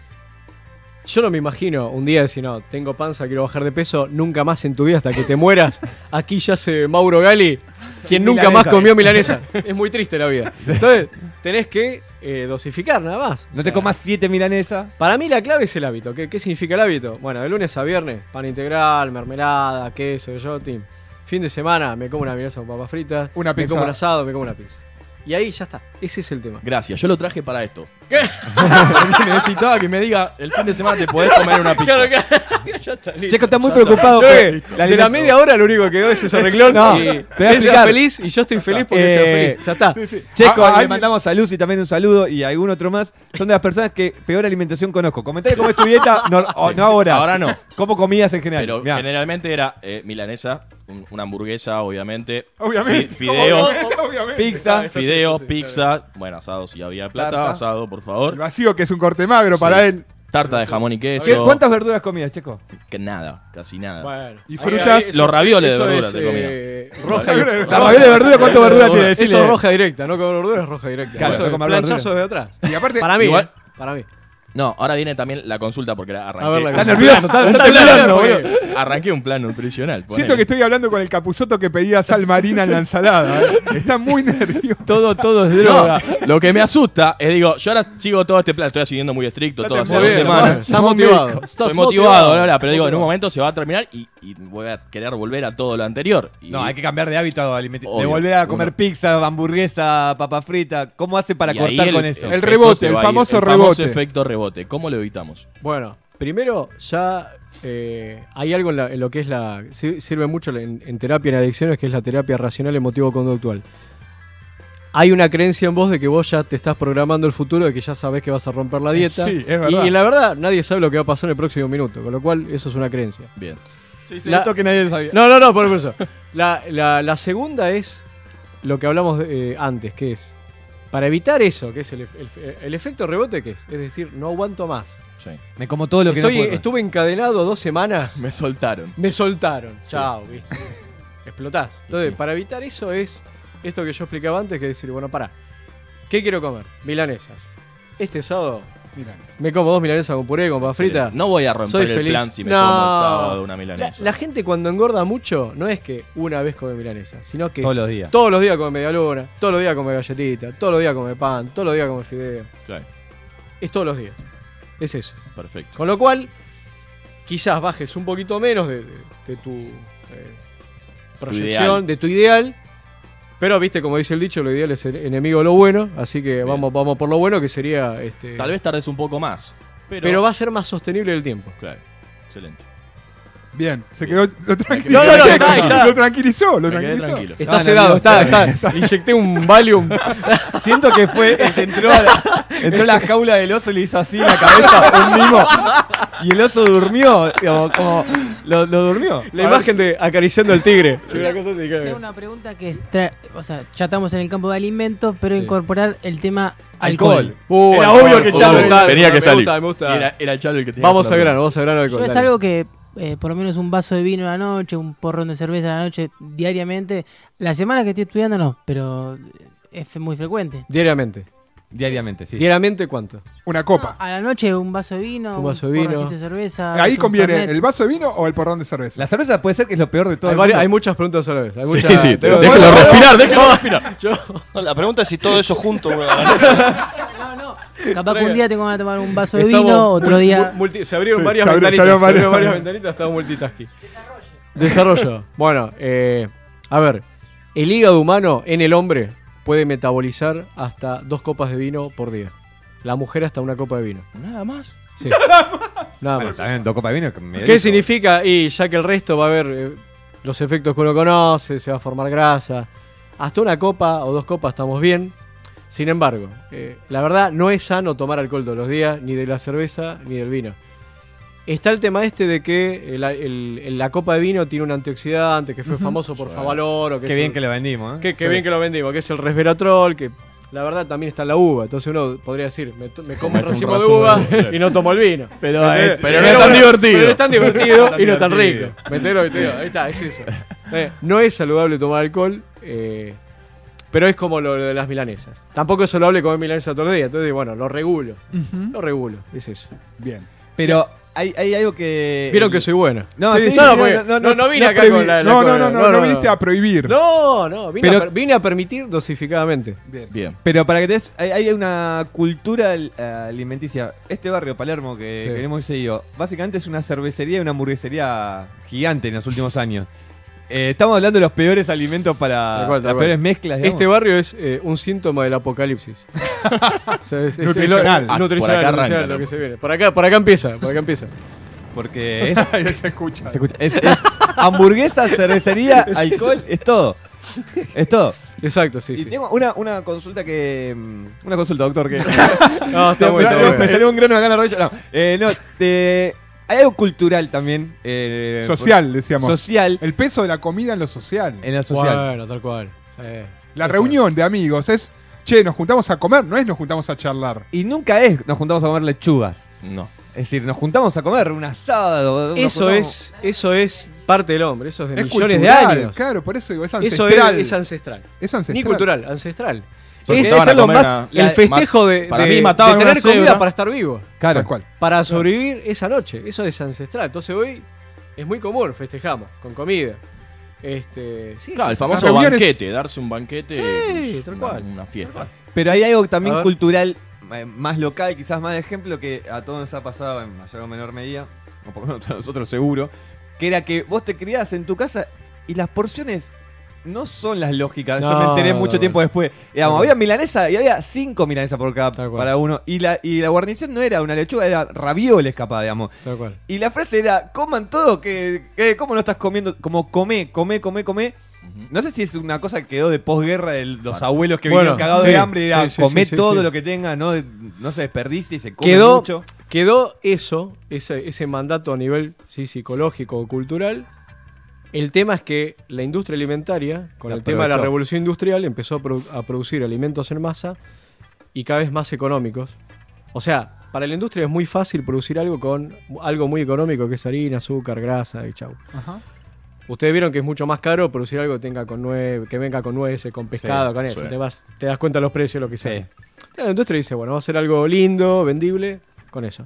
yo no me imagino un día decir, no, tengo panza, quiero bajar de peso, nunca más en tu vida hasta que te mueras. Aquí yace Mauro Gali, quien nunca más milanesa. comió milanesa. Es muy triste la vida. Entonces, tenés que eh, dosificar nada más. No O te sea, comas siete milanesas. Para mí la clave es el hábito. ¿Qué, qué significa el hábito? Bueno, de lunes a viernes, pan integral, mermelada, queso, yo, tim. Fin de semana me como una milanesa con papas fritas, Una me pizza. como un asado, me como una pizza. Y ahí ya está. Ese es el tema. Gracias, yo lo traje para esto. Porque necesitaba que me diga, el fin de semana te podés comer una pizza. Claro, claro, ya está, listo. Checo está muy Ya está. preocupado. Yo, por eh, la de la alimento- media hora lo único que quedó es ese arreglón. No, y te voy a él sea explicar. feliz y yo estoy feliz porque Eh, sea feliz. Ya está. Sí, sí. Checo, Ah, le alguien- mandamos a Lucy también un saludo y a algún otro más. Son de las personas que peor alimentación conozco. Comentá cómo es tu dieta, no, o- no ahora. Ahora no. ¿Cómo comías en general? Pero Mirá. generalmente era eh, milanesa, un- una hamburguesa, obviamente. Obviamente. Fi- fideos, Obviamente, obviamente. Pizza. Está- fideos, sí, pizza. Bueno, asado si había plata, Tarta. asado, por El favor. vacío, que es un corte magro para Sí. él. Tarta de jamón y ¿Qué- queso. ¿Cuántas verduras comías, Checo? Que nada, casi nada. Bueno. Y frutas. Los ravioles de eso verdura es, te comía. eh, roja y La La ravioli de verdura, ¿cuánto verdura tiene? Eso Decile. es roja directa, no comer verdura es roja directa. Claro, Eso no es comer planchazo de atrás. Y aparte, Para mí, Igual- eh, para mí. No, ahora viene también la consulta porque arranqué, A ver, la Está consulta. nervioso, está, está temblando, boludo. arranqué un plan nutricional. ponele. siento que estoy hablando con el capuzoto que pedía sal marina en la ensalada. ¿eh? Está muy nervioso. Todo, todo es No, droga. lo que me asusta es, digo, yo ahora sigo todo este plan, estoy siguiendo muy estricto, todo hace Muy dos bien, semanas. bueno, estás motivado. Estás Estoy motivado, bla, bla, pero digo, en un momento se va a terminar y, y voy a querer volver a todo lo anterior. Y- No, hay que cambiar de hábito alimenticio. De Obvio. volver a comer Uno- pizza, hamburguesa, papa frita. ¿Cómo hace para y ahí cortar el- con eso? El peso rebote, se el va a ir, famoso el famoso rebote. efecto rebote. ¿Cómo lo evitamos? Bueno, primero ya eh, hay algo en, la- en lo que es la... si- Sirve mucho en, en terapia en adicciones, que es la terapia racional emotivo-conductual. Hay una creencia en vos de que vos ya te estás programando el futuro, de que ya sabés que vas a romper la dieta. Sí, es verdad. Y, y la verdad, nadie sabe lo que va a pasar en el próximo minuto, con lo cual eso es una creencia. Bien. Yo hice La- esto que nadie lo sabía. No, no, no, por eso. La, la- la segunda es lo que hablamos de- eh, antes, que es, para evitar eso, que es el, el- el efecto rebote, que es, es decir, no aguanto más. Sí. Me como todo lo que Estoy- no puedo. estuve encadenado dos semanas, Me soltaron. me soltaron. Chao, viste. Explotás. Entonces, Sí. para evitar eso es esto que yo explicaba antes, que es decir, bueno, pará. ¿Qué quiero comer? Milanesas. Este sábado Mirá. me como dos milanesas con puré, con papa frita. No voy a romper Soy el feliz. plan si me No. como el sábado una La, milanesa. la gente cuando engorda mucho, no es que una vez come milanesa, sino que Todos los días. todos los días come media luna, todos los días come galletita, todos los días come pan, todos los días come fideo. Claro, Es todos los días. Es eso. perfecto. Con lo cual, quizás bajes un poquito menos de, de- de tu eh, proyección, ideal. de tu ideal. Pero viste, como dice el dicho, lo ideal es el enemigo de lo bueno. Así que Bien. vamos, vamos por lo bueno, que sería. Este, Tal vez tardes un poco más. Pero, pero va a ser más sostenible el tiempo. Claro, excelente. Bien, se quedó. Lo tranquilizó. No, no, no, Checo, está, está. Lo tranquilizó, lo Me quedé tranquilizó. tranquilo. Está Ah, sedado, nervioso. está, está. Le inyecté un Valium. Siento que fue el que entró a la, entró a la jaula del oso y le hizo así en la cabeza un mimo. Y el oso durmió. Como, como- lo, lo durmió. La imagen de acariciando al tigre. Tengo una pregunta que es, tra- o sea, ya estamos en el campo de alimentos, pero Sí. incorporar el tema Alcohol. alcohol. Uh, Era alcohol, obvio que uh, Chavo me gusta, tenía que me salir. gusta, me gusta. Era, era el Chalo el que tenía Vamos que a hacer la grano, vamos a grano alcohol. Yo es dale. algo que, eh, por lo menos un vaso de vino a la noche, un porrón de cerveza a la noche, diariamente. La semana que estoy estudiando no, pero es fe- muy frecuente. Diariamente. Diariamente, sí. ¿Diariamente cuánto? Una copa. A la noche un vaso de vino, Un vaso de vino. porroncito de cerveza. Ahí un conviene fernet. el vaso de vino o el porrón de cerveza. La cerveza puede ser que es lo peor de todo. Hay, el varias- mundo. hay muchas preguntas a la vez. Hay Sí, muchas, sí, tengo- déjelo Bueno, respirar, déjelo respirar. Yo, No, la pregunta es si todo eso junto. weón. No, no. Capaz que un día tengo que tomar un vaso de estamos vino, otro mul- día. mul- multi- se abrieron Sí, varias se abrió- ventanitas. se abrieron Se abrieron varias- varias ventanitas, estamos multitasking. Desarrollo. Desarrollo. Bueno, eh, a ver. El hígado humano en el hombre puede metabolizar hasta dos copas de vino por día. La mujer hasta una copa de vino. Nada más. Sí. Nada Bueno, más. también dos copas de vino. que me ¿Qué dedico. significa? Y ya que el resto va a haber eh, los efectos que uno conoce, se va a formar grasa. Hasta una copa o dos copas estamos bien. Sin embargo, eh, la verdad no es sano tomar alcohol todos los días, ni de la cerveza ni del vino. Está el tema este de que el- el- el- la copa de vino tiene un antioxidante que fue famoso por Sí. Favaloro. Que Qué es bien el- que lo vendimos, ¿eh? Qué, qué Sí. bien que lo vendimos, que es el resveratrol, que la verdad también está en la uva. Entonces uno podría decir, me, to- me como el Comete un racimo de racimo uva de- y no tomo el vino. Pero, ¿Entendés? eh, pero no es tan divertido. Pero no es tan divertido tan y no tan divertido. rico. ¿Me entendés lo que te digo? Ahí está, es eso. Eh, no es saludable tomar alcohol, eh, pero es como lo, lo de las milanesas. Tampoco es saludable comer milanesa todos los días. Entonces, bueno, lo regulo. Lo regulo, es eso. Bien. Pero hay, hay algo que... Vieron que soy buena. No, Sí, sí, sí, no, no, porque- no, no, no, no vine no acá prohibí- con la- No, no, con- no, no, no, no no, viniste no. a prohibir. No, no, vine, Pero- a, per- vine a permitir dosificadamente. Bien. Bien. Pero para que te des, hay, hay una cultura al- alimenticia. Este barrio, Palermo, que Sí. queremos ir seguido, básicamente es una cervecería y una hamburguesería gigante en los últimos años. Eh, estamos hablando de los peores alimentos para Tal cual, tal las cual. peores mezclas. digamos. Este barrio es eh, un síntoma del apocalipsis. O sea, es, es- es Nutricional. lo- Ah, nutricional, por acá nutricional, arranca, lo que ¿no? se viene. Por acá, por acá empieza, por acá empieza. Porque es, Ahí se escucha. se escucha, es- es hamburguesa, cervecería, alcohol, es todo. Es todo. Exacto, sí, y sí. tengo una, una consulta que. mm, Una consulta, doctor, que. No, está me, bueno, está me bueno. salió un grano acá en la rodilla. No, eh, no te- hay algo cultural también. eh, Social, decíamos. Social. El peso de la comida en lo social. En la social. Bueno, tal cual. Eh, La eso. reunión de amigos es, che, nos juntamos a comer, no es nos juntamos a charlar. Y nunca es nos juntamos a comer lechugas. No. Es decir, nos juntamos a comer un asado. nos Eso juntamos- es, eso es parte del hombre, eso es de Es millones cultural, de años. claro, por eso digo, es Eso ancestral. es, es ancestral. Es ancestral. Ni cultural, ancestral. Porque Es estaban a algo comer más- una- el festejo de, para de- mí mataban de una tener comida cebra. para estar vivo, Claro. Tal cual. para sobrevivir esa noche. Eso es ancestral. Entonces hoy es muy común, festejamos con comida. Este, sí, Claro, sí, el sí, famoso sí. reuniones- banquete, darse un banquete. Sí, pues, tal una- cual. Una fiesta. Pero hay algo también A ver. cultural, eh, más local, quizás más de ejemplo, que a todos nos ha pasado en mayor o menor medida, o por lo menos a nosotros seguro, que era que vos te criabas en tu casa y las porciones no son las lógicas. Yo me No, enteré no, mucho no. tiempo después. Digamos, Tal había milanesa y había cinco milanesas por cada Tal cual. para uno. Y la, y la guarnición no era una lechuga, era ravioles capaz, digamos. Tal cual. Y la frase era, coman todo, que, que ¿cómo no estás comiendo? Como comé, comé, comé, comé. Ujú. No sé si es una cosa que quedó de posguerra de los Bueno. abuelos que Bueno, vinieron cagados sí, de hambre y era sí, sí, comé sí, sí, todo sí. lo que tenga, no, no se desperdicie y se come Quedó, mucho. quedó eso, ese, ese mandato a nivel sí, psicológico o cultural. El tema es que la industria alimentaria, con La el tema de la aprovechó. revolución industrial, empezó a, produ- a producir alimentos en masa y cada vez más económicos. O sea, para la industria es muy fácil producir algo con algo muy económico, que es harina, azúcar, grasa y chau. Ajá. Ustedes vieron que es mucho más caro producir algo que tenga con nue que venga con nueces, con pescado, Sí, con eso. sí. Te, vas, te das cuenta de los precios, lo que sea. Sí. Entonces, la industria dice, bueno, va a ser algo lindo, vendible, con eso.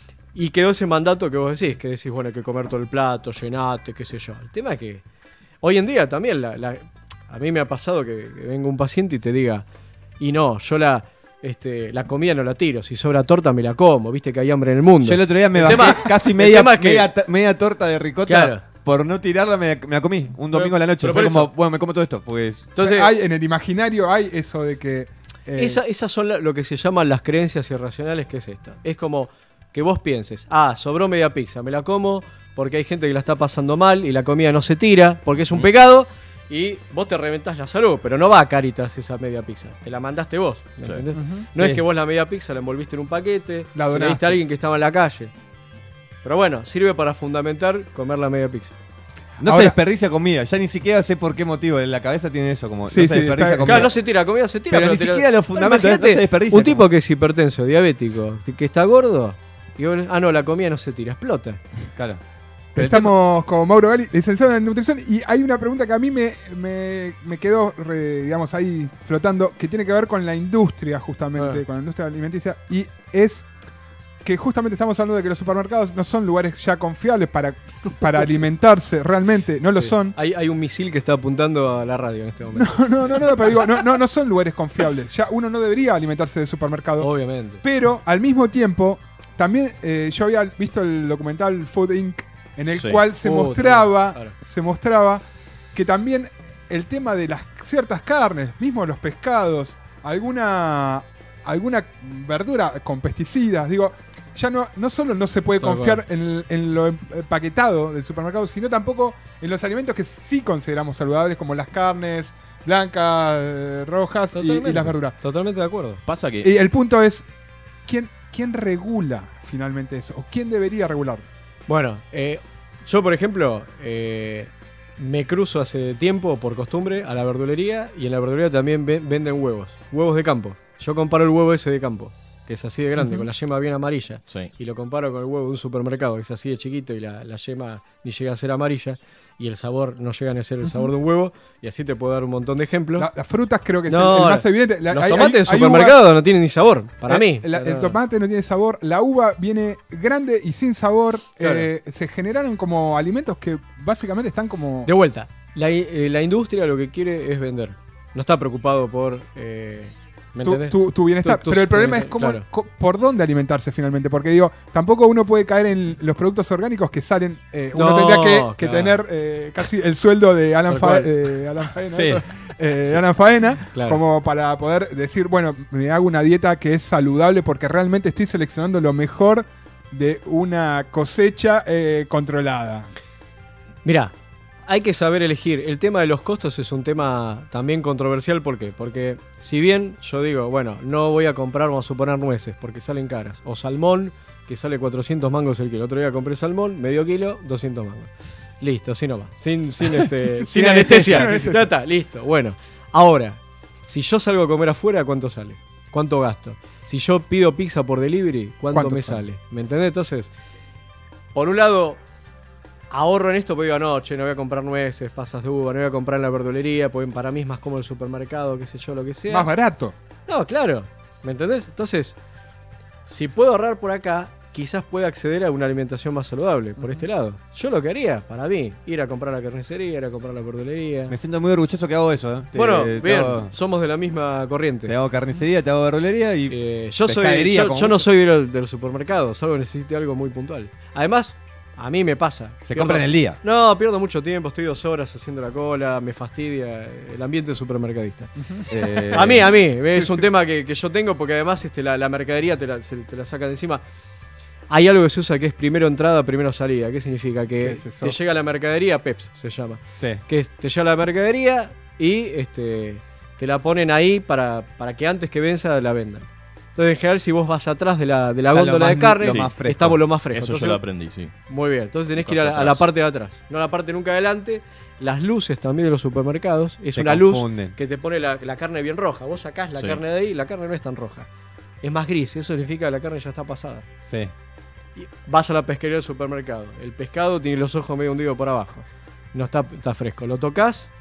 Y quedó ese mandato que vos decís, que decís, bueno, hay que comer todo el plato, llenate, qué sé yo. El tema es que hoy en día también, la, la- a mí me ha pasado que, que venga un paciente y te diga, y no, yo la, este, la comida no la tiro, si sobra torta me la como, viste que hay hambre en el mundo. Yo el otro día me El bajé tema- casi el media, tema es que- media, ta- media torta de ricota. Claro. Por no tirarla me, me la comí un domingo Pero- a la noche. pero Fue por como, eso- bueno, me como todo esto. Pues, Entonces, hay, en el imaginario hay eso de que... eh, Esa- esas son la- lo que se llaman las creencias irracionales, que es esta. Es como que vos pienses, ah, sobró media pizza, me la como porque hay gente que la está pasando mal y la comida no se tira porque es un pecado y vos te reventás la salud, pero no va a Caritas esa media pizza, te la mandaste vos, ¿me Sí. entendés? Ujú. No Sí. es que vos la media pizza la envolviste en un paquete, La se la donaste. diste a alguien que estaba en la calle. Pero bueno, sirve para fundamentar comer la media pizza. no Ahora- se desperdicia comida. Ya ni siquiera sé por qué motivo. En la cabeza tiene eso. Como, Sí, no se sí, desperdicia está- comida. Claro, no se tira, comida se tira, Pero pero, ni te lo- siquiera los No, fundamentos, imagínate, no se desperdicia, un tipo como- que es hipertenso, diabético, que está gordo, y vos, ah, no, la comida no se tira, explota. Claro. Pero el Estamos con Mauro Gali, licenciado en nutrición, y hay una pregunta que a mí me, me, me quedó, re- digamos, ahí flotando, que tiene que ver con la industria, justamente, Ah. con la industria alimenticia, y es que justamente estamos hablando de que los supermercados no son lugares ya confiables para, para alimentarse, realmente, no lo Sí. son. Hay, hay un misil que está apuntando a la radio en este momento. No, no, no, pero digo, no, no, no son lugares confiables. Ya uno no debería alimentarse de supermercado. Obviamente. Pero al mismo tiempo, también eh, yo había visto el documental Food incorporated, en el Sí. cual se Uh, mostraba, claro. se mostraba que también el tema de las ciertas carnes, mismo los pescados, alguna alguna verdura con pesticidas, digo, ya no, no solo no se puede Tal confiar en, el- en lo empaquetado del supermercado, sino tampoco en los alimentos que sí consideramos saludables, como las carnes blancas, eh, rojas y, Totalmente. y las verduras. Totalmente de acuerdo. Pasa que Y el punto es, ¿quién, quién regula finalmente eso? ¿O quién debería regular? Bueno, eh, yo por ejemplo, eh, me cruzo hace tiempo por costumbre a la verdulería y en la verdulería también ve- venden huevos, huevos de campo. Yo comparo el huevo ese de campo, que es así de grande, Ujú. con la yema bien amarilla, Sí. y lo comparo con el huevo de un supermercado, que es así de chiquito y la, la yema ni llega a ser amarilla, y el sabor no llega ni a ser el sabor de un huevo, y así te puedo dar un montón de ejemplos. La- las frutas creo que es No, el, el más evidente. La- Los hay- tomates hay- de hay supermercado uvas- no tienen ni sabor, para eh, mí. la- O sea, el no- tomate no tiene sabor, la uva viene grande y sin sabor. Claro. eh, se generaron como alimentos que básicamente están como... De vuelta, la, i- eh, la industria lo que quiere es vender. No está preocupado por... eh, ¿Me Tu, entendés? tu- tu bienestar. Tu- tu- Pero el tu problema es bienestar, cómo, claro. co- por dónde alimentarse finalmente. Porque digo, tampoco uno puede caer en los productos orgánicos que salen. eh, uno No, tendría que, que claro. tener eh, casi el sueldo de Alan, Tal Fa- cual. eh, Alan Faena. Sí. eh, de Alan Faena, Claro. como para poder decir, bueno, me hago una dieta que es saludable porque realmente estoy seleccionando lo mejor de una cosecha eh, controlada. Mirá, hay que saber elegir. El tema de los costos es un tema también controversial. ¿Por qué? Porque si bien yo digo, bueno, no voy a comprar, vamos a suponer, nueces porque salen caras. O salmón, que sale cuatrocientos mangos el kilo. El otro día compré salmón, medio kilo, doscientos mangos. Listo, así nomás. Sin, sin, este, sin anestesia. anestesia. Ya está, listo. Bueno, ahora, si yo salgo a comer afuera, ¿cuánto sale? ¿Cuánto gasto? Si yo pido pizza por delivery, ¿cuánto, ¿Cuánto me sale? sale? ¿Me entendés? Entonces, por un lado, ahorro en esto porque digo, no, che, no voy a comprar nueces, pasas de uva, no voy a comprar en la verdulería, porque para mí es más cómodo el supermercado, qué sé yo, lo que sea. Más barato. No, claro, ¿me entendés? Entonces, si puedo ahorrar por acá, quizás pueda acceder a una alimentación más saludable, por este lado. Yo lo que haría, para mí, ir a comprar a la carnicería, ir a comprar a la verdulería. Me siento muy orgulloso que hago eso. ¿eh? Te- Bueno, te bien, hago- somos de la misma corriente. Te hago carnicería, te hago verdulería y. Eh, yo soy, pescadería, yo, como yo no mucho. soy del, del supermercado, salvo que necesite algo muy puntual. Además, a mí me pasa. se Pierdo- compra en el día. No, pierdo mucho tiempo, estoy dos horas haciendo la cola, me fastidia el ambiente supermercadista. Eh, A mí, a mí, es un tema que, que yo tengo porque además este, la, la mercadería te la, se- te la saca de encima. Hay algo que se usa que es primero entrada, primero salida. ¿Qué significa? ¿Qué Que es eso? te llega la mercadería, Peps se llama. Sí. Que es, te llega la mercadería y este, te la ponen ahí para, para que antes que venza la vendan. Entonces, en general, si vos vas atrás de la, de la Está lo góndola más- de carne, lo más fresco. estamos lo más fresco. Eso Entonces, yo lo aprendí, sí. muy bien, entonces tenés que ir a la, Cosas a la atrás. parte de atrás, no a la parte nunca adelante. Las luces también de los supermercados, es Se una luz confunden. que te pone la, la carne bien roja. Vos sacás la Sí. carne de ahí y la carne no es tan roja. Es más gris, eso significa que la carne ya está pasada. Sí. Y vas a la pesquería del supermercado, el pescado tiene los ojos medio hundidos por abajo. No está, está fresco, lo tocas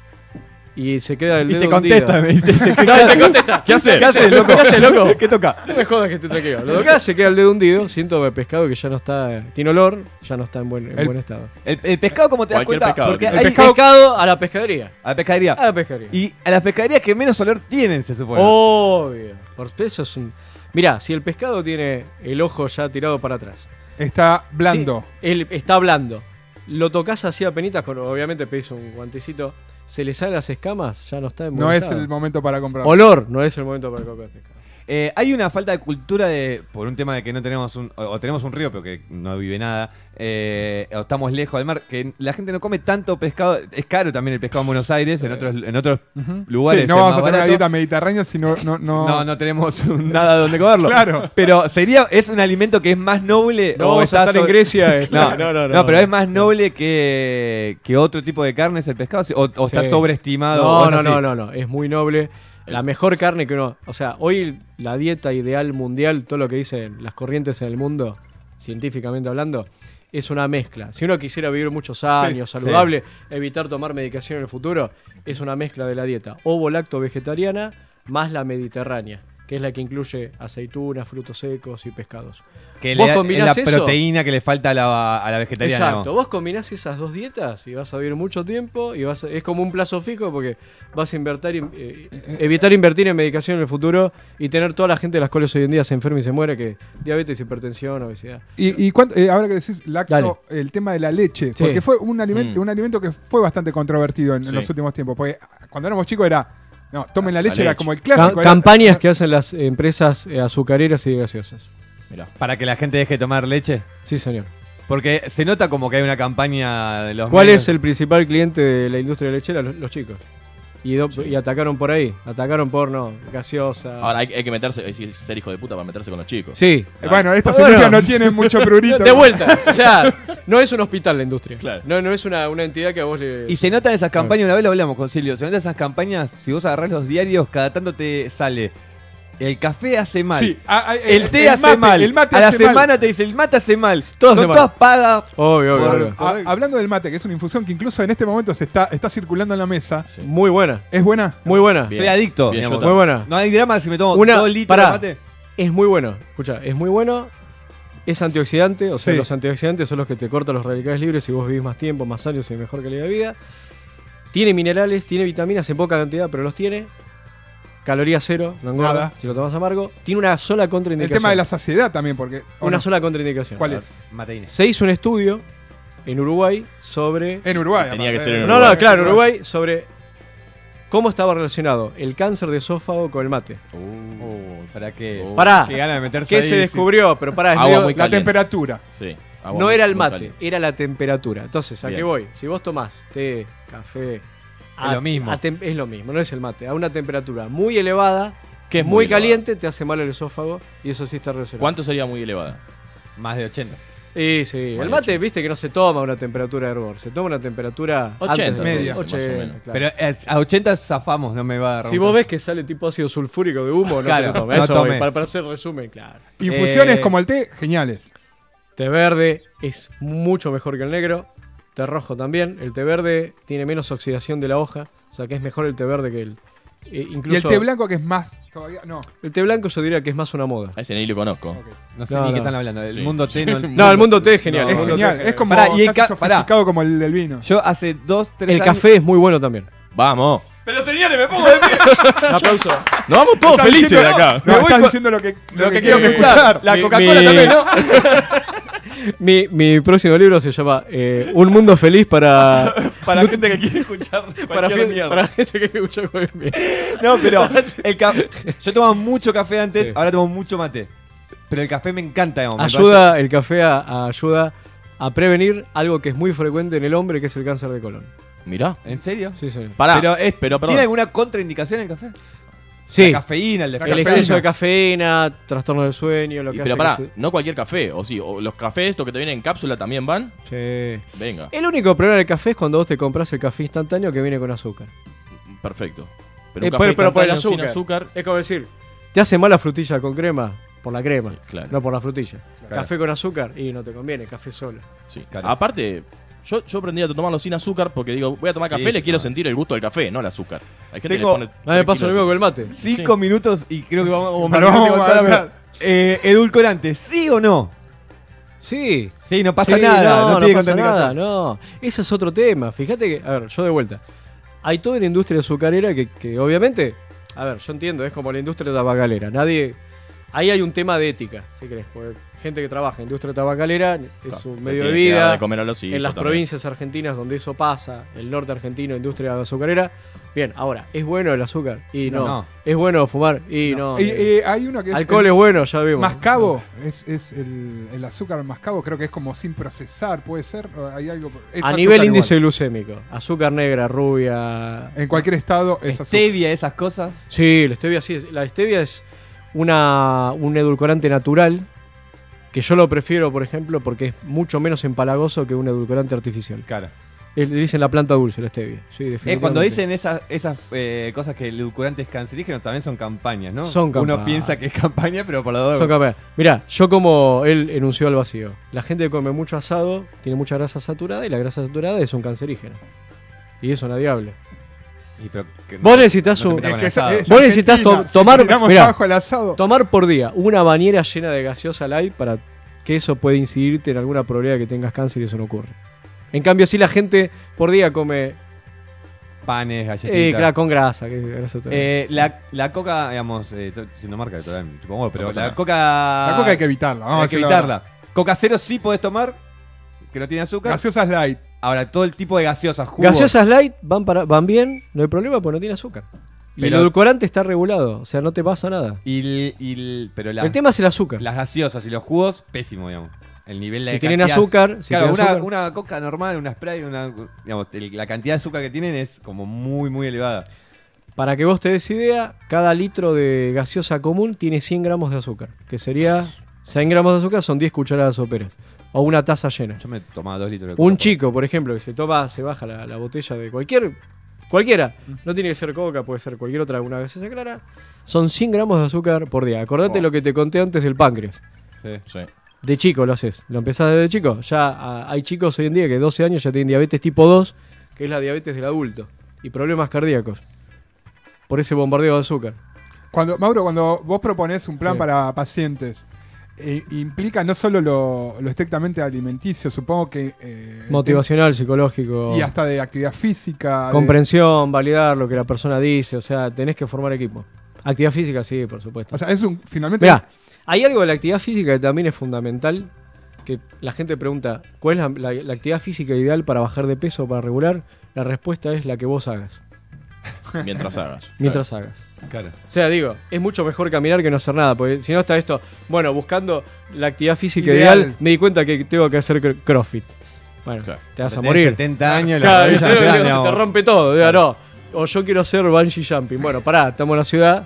y se queda el Y dedo te contesta, hundido. me dice. No, y te contesta. ¿Qué haces? ¿Qué haces, loco? ¿Qué haces, loco? ¿Qué toca? No me jodas que estoy tranquilo. Lo tocas, se queda el dedo hundido, siento el pescado que ya no está, tiene olor, ya no está en buen, en El- buen estado. El, el pescado, ¿cómo te das Cualquier cuenta? pescado Porque que- El hay pescado, pescado a la pescadería. a la pescadería. A la pescadería. Y a las pescaderías que menos olor tienen, se supone. Obvio. Por eso es un. Mirá, si el pescado tiene el ojo ya tirado para atrás. Está blando. Sí, él está blando. Lo tocas así a penitas, con, obviamente pedís un guantecito. Se le salen las escamas, ya no está en buen No es estado. el momento para comprar. Olor, no es el momento para comprar pescado. Eh, hay una falta de cultura de por un tema de que no tenemos un o, o tenemos un río pero que no vive nada eh, o estamos lejos del mar, que la gente no come tanto pescado. Es caro también el pescado en Buenos Aires, en otros en otros Ujú. lugares Sí, no es vamos más a tener una barato. dieta mediterránea si no... no, no... No, no tenemos nada donde comerlo. Claro. Pero sería es un alimento que es más noble. No o vamos a está estar en sobre- Grecia. este, No, no, no, no, pero es más noble que, que otro tipo de carne es el pescado o, o está Sí. sobreestimado. o No, es no, así. no, no, no, es muy noble. La mejor carne que uno... O sea, hoy la dieta ideal mundial, todo lo que dicen las corrientes en el mundo, científicamente hablando, es una mezcla. Si uno quisiera vivir muchos años, Sí, saludable, evitar tomar medicación en el futuro, es una mezcla de la dieta ovo-lacto vegetariana más la mediterránea, que es la que incluye aceitunas, frutos secos y pescados. Que Vos le da- es la combinás eso- proteína que le falta a la, a la vegetariana. Exacto, ¿no? vos combinás esas dos dietas y vas a vivir mucho tiempo y vas a- es como un plazo fijo porque vas a invertir, eh, evitar invertir en medicación en el futuro y tener toda la gente de las cuales hoy en día se enferma y se muere, que diabetes, hipertensión, obesidad. Y, y cuánto- eh, ahora que decís lacto, Dale. el tema de la leche, Sí. porque fue un alimento, Mm. un alimento que fue bastante controvertido en, en Sí. los últimos tiempos. Porque cuando éramos chicos era, no, tomen la La leche, era leche. como el Ca- clásico. era- campañas que hacen las empresas eh, azucareras y gaseosas. Mirá. Para que la gente deje de tomar leche. Sí, señor. Porque se nota como que hay una campaña de los ¿Cuál medios. es el principal cliente de la industria lechera? Los, los chicos. Y, do- y atacaron por ahí. Atacaron por, no, gaseosa. Ahora hay, hay que meterse, hay que ser hijo de puta para meterse con los chicos. Sí. Eh, Bueno, estas Bueno. industrias no tienen mucho prurito. De vuelta. O sea, no es un hospital la industria. Claro. No, no es una, una entidad que a vos le... Y se notan esas campañas, una vez lo hablamos con Silvio, se notan esas campañas, si vos agarrás los diarios, cada tanto te sale El café hace mal. Sí, a- a- El té el hace mate, mal. el mate a la hace mal. semana te dice, el mate hace mal. Todo Son hace mal. todas pagas. Obvio, obvio, Por- obvio. A- hablando del mate, que es una infusión que incluso en este momento se está, está circulando en la mesa. Sí. Muy buena, ¿Es buena? muy buena. Bien. Soy adicto. Bien, digamos. yo Muy buena. No hay drama si me tomo Una- dos litros pará. de mate. Es muy bueno, escucha, es muy bueno. Es antioxidante, o sea, Sí. los antioxidantes son los que te cortan los radicales libres y vos vivís más tiempo, más años y mejor calidad de vida. Tiene minerales, tiene vitaminas en poca cantidad, pero los tiene. Calorías cero, no engorda, Nada. si lo tomas amargo. Tiene una sola El contraindicación. tema de la saciedad también, porque. ¿o Una no? sola contraindicación. ¿Cuál es? Mateína. Se hizo un estudio en Uruguay sobre... En Uruguay. Tenía aparte, que ser en eh, No, Uruguay. no, claro, Uruguay, sobre cómo estaba relacionado el cáncer de esófago con el mate. Uh, ¿Para qué? Oh. Pará, Qué gana de meterse ¿qué ahí, se sí. descubrió? Pero pará, es Agua medio- muy La caliente. temperatura. Sí. agua no muy- era el muy mate, caliente. era la temperatura. Entonces, ¿a Bien. qué voy? Si vos tomás té, café... Es lo mismo. a tem- es lo mismo, no es el mate. A una temperatura muy elevada, ¿Qué es muy, muy elevada? caliente, te hace mal el esófago y eso sí está relacionado. ¿Cuánto sería muy elevada? Más de ochenta. Sí, sí. El Vale, mate, viste que no se toma a una temperatura de hervor, se toma a una temperatura ochenta, antes de media. se dice, más o ochenta, menos. claro. Pero es- a ochenta zafamos, no me va a dar. Si vos ves que sale tipo ácido sulfúrico de humo, no Claro, te lo tomes. no Eso voy, tomes. para, para hacer resumen, claro. Infusiones Eh, como el té, geniales. Té verde es mucho mejor que el negro. Té rojo también. El té verde tiene menos oxidación de la hoja. O sea que es mejor el té verde que el. eh, incluso Y el té blanco, que es más. Todavía. No. el té blanco yo diría que es más una moda. A ese ni lo conozco. No sé No, ni no. qué están hablando. El Sí. mundo té no. No, el mundo té es genial. No, el Es mundo té genial. Es como Pará, y el casi ca- sofisticado pará. como el del vino. Yo hace dos, tres El años. café es muy bueno también. Vamos. Pero señores, me pongo de pie. Un aplauso. Nos vamos todos Estás felices de diciendo- acá. No, Me voy estás con- diciendo lo que, lo Lo que que quiero quiero escuchar. escuchar. La Mi- Coca-Cola mi- también, ¿no? Mi, mi próximo libro se llama eh, Un mundo feliz para. Para gente que quiere escuchar Para, cualquier fi- mierda. para gente que escucha cualquier mierda. No, pero el ca- yo tomaba mucho café antes, Sí. ahora tomo mucho mate. Pero el café me encanta, digamos. me Ayuda, el café a- a- ayuda a prevenir algo que es muy frecuente en el hombre, que es el cáncer de colon. Mirá. parece- ¿En serio? Sí, sí. Pará. Pero, es- pero perdón. ¿tiene alguna contraindicación el café? Sí, La cafeína, el el despegue. exceso de cafeína, trastorno del sueño, lo Y que pero hace pará, que se- no cualquier café, o sí, o los cafés estos que te vienen en cápsula también van. Sí. Venga, El único problema del café es cuando vos te compras el café instantáneo que viene con azúcar. perfecto. Pero Eh, un café pero- pero por el instantáneo sin azúcar. azúcar, Es como decir, ¿te hace mal la frutilla con crema? Por la crema, claro. no por la frutilla. Claro. Café con azúcar y no te conviene, café solo. Sí. Claro. Aparte, yo, yo aprendí a tomarlo sin azúcar porque digo, voy a tomar Sí, café, le sí, quiero no. sentir el gusto del café, no el azúcar. Hay gente Tengo- que le pone. A mí me pasa lo mismo con el mate. Cinco minutos y creo que vamos, Pero vamos vamos a a contar, hablar. eh, edulcorante, ¿sí o no? Sí. Sí, no pasa Sí, nada. No, No, no, tiene pasa nada, contraindicación. no. Ese es otro tema. Fíjate que, a ver, yo de vuelta. Hay toda una industria azucarera que, que obviamente, a ver, yo entiendo, es como la industria tabacalera. Nadie. Ahí hay un tema de ética, si querés. Porque gente que trabaja en industria tabacalera es un medio de Tiene que dar vida. de comer a los hijos En las también. provincias argentinas donde eso pasa, el norte argentino, industria azucarera. Bien, ahora, ¿es bueno el azúcar? Y no. No, no. ¿Es bueno fumar? Y no. Y, eh, hay uno que es. Alcohol es bueno, ya vimos. Mascabo, es, es el, el azúcar mascabo, creo que es como sin procesar, puede ser. ¿O hay algo, es A azúcar nivel igual. índice glucémico, azúcar negra, rubia. En cualquier estado es azúcar. Stevia, esas cosas. Sí, la stevia sí. es- La stevia es una, un edulcorante natural que yo lo prefiero, por ejemplo, porque es mucho menos empalagoso que un edulcorante artificial. Claro. Eh, Le dicen la planta dulce, la stevia. Sí, Eh, definitivamente. cuando dicen esas, esas eh, cosas que el edulcorante es cancerígeno, también son campañas, ¿no? Son Uno campañas. piensa que es campaña, pero por la dos. Son capaces. Mirá, yo como él enunció al vacío. La gente que come mucho asado tiene mucha grasa saturada y la grasa saturada es un cancerígeno. Y eso nadie habla. Y pero que Vos no te- necesitas no te un- metas Es con que el esa- asado. es Vos necesitas Argentina. to- tomar- Si tiramos mirá. abajo el asado. Tomar por día una bañera llena de gaseosa light para que eso pueda incidirte en alguna probabilidad de que tengas cáncer y eso no ocurre. En cambio, si la gente por día come Panes, galletitas. eh, claro, con grasa, que grasa saturada. Eh, la, la coca, digamos, eh, to- siendo marca, todavía, supongo, pero pasa la nada. coca. La coca hay que evitarla. Vamos a hay que decirlo evitarla. Coca cero sí podés tomar, que no tiene ahora. azúcar. Gaseosas light. Ahora, todo el tipo de gaseosas, jugos. Gaseosas light van, para, van bien, no hay problema porque no tiene azúcar. Y el Pero- edulcorante está regulado, o sea, no te pasa nada. Y, el- y el- pero la- El tema es el azúcar. las gaseosas y los jugos, pésimo, digamos. El nivel de Si tienen cantidad- azúcar, si claro, tienen una, azúcar. una coca normal, una spray, una, digamos, el- la cantidad de azúcar que tienen es como muy, muy elevada. Para que vos te des idea, cada litro de gaseosa común tiene cien gramos de azúcar, que sería cien gramos de azúcar son diez cucharadas soperas, o una taza llena. Yo me tomaba dos litros de coca. Un por- chico, por ejemplo, que se toma, se baja la, la botella de cualquier Cualquiera. No tiene que ser coca, puede ser cualquier otra, una gaseosa clara. Son cien gramos de azúcar por día. Acordate Oh. lo que te conté antes del páncreas. Sí. Sí. De chico lo haces. Lo empezás desde chico. Ya a- hay chicos hoy en día que doce años ya tienen diabetes tipo dos, que es la diabetes del adulto. Y problemas cardíacos. Por ese bombardeo de azúcar. Cuando, Mauro, cuando vos propones un plan Sí. para pacientes, eh, implica no solo lo, lo estrictamente alimenticio, supongo que... eh, Motivacional, psicológico. Y hasta de actividad física. de- Comprensión, validar lo que la persona dice. O sea, tenés que formar equipo. Actividad física, sí, por supuesto. O sea, es un... Finalmente... Mirá, hay algo de la actividad física que también es fundamental. Que la gente pregunta, ¿cuál es la, la- la actividad física ideal para bajar de peso o para regular? La respuesta es la que vos hagas. Mientras hagas. Mientras hagas. Claro. O sea, digo, es mucho mejor caminar que no hacer nada, porque si no está esto, bueno, buscando la actividad física Ideal. ideal, me di cuenta que tengo que hacer cr- CrossFit. Bueno, Claro. te vas a Tenés morir. setenta años, la Claro, rodilla ¿viste? no te Digo, dan, se no. te rompe todo, digo, no. O yo quiero hacer bungee jumping. Bueno, pará, estamos en la ciudad.